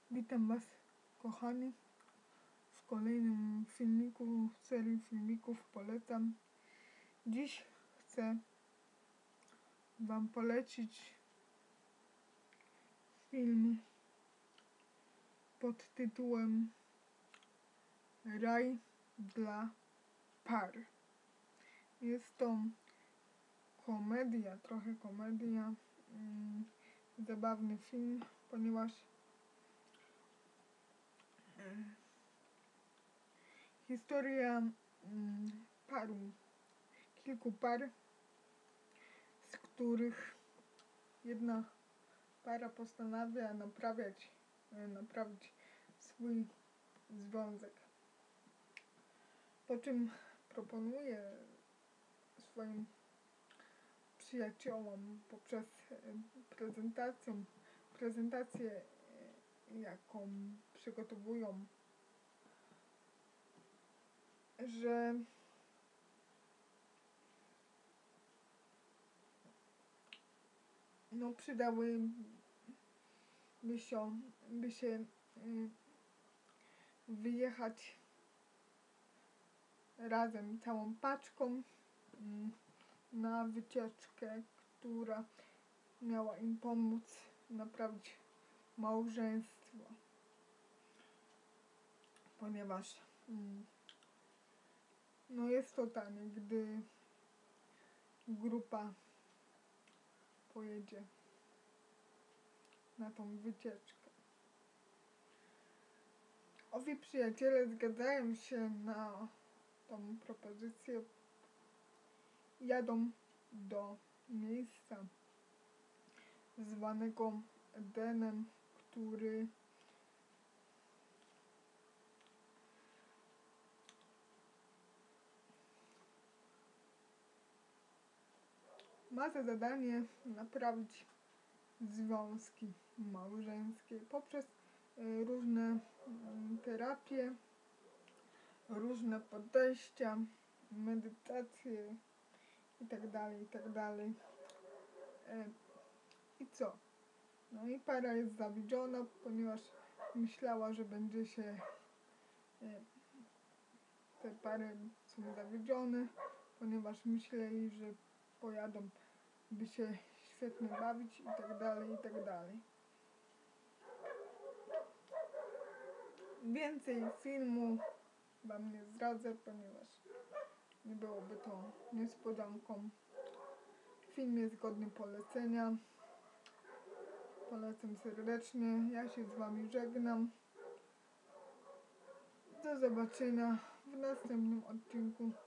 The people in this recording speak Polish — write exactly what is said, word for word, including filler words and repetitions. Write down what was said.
Witam Was, kochani, w kolejnym filmiku, serii filmików polecam. Dziś chcę Wam polecić film pod tytułem Raj dla par. Jest to komedia, trochę komedia, mm, zabawny film, ponieważ mm, historia mm, paru, kilku par, z których jedna para postanawia naprawiać, naprawić swój związek. Po czym proponuje swoim przyjaciołom poprzez prezentację, prezentację jaką przygotowują, że no przydałyby się, by się wyjechać razem całą paczką na wycieczkę, która miała im pomóc naprawić małżeństwo, ponieważ no jest to tanie, gdy grupa pojedzie na tą wycieczkę. Owi przyjaciele zgadzają się na tą propozycję, jadą do miejsca zwanego Edenem, który ma za zadanie naprawić związki małżeńskie poprzez różne terapie, różne podejścia, medytacje itd., itd. I co? No i para jest zawiedziona, ponieważ myślała, że będzie się, te pary są zawiedzione, ponieważ myśleli, że pojadą, by się świetnie bawić itd., itd. Więcej filmu Wam nie zdradzę, ponieważ nie byłoby to niespodzianką. Film jest godny polecenia. Polecam serdecznie. Ja się z Wami żegnam. Do zobaczenia w następnym odcinku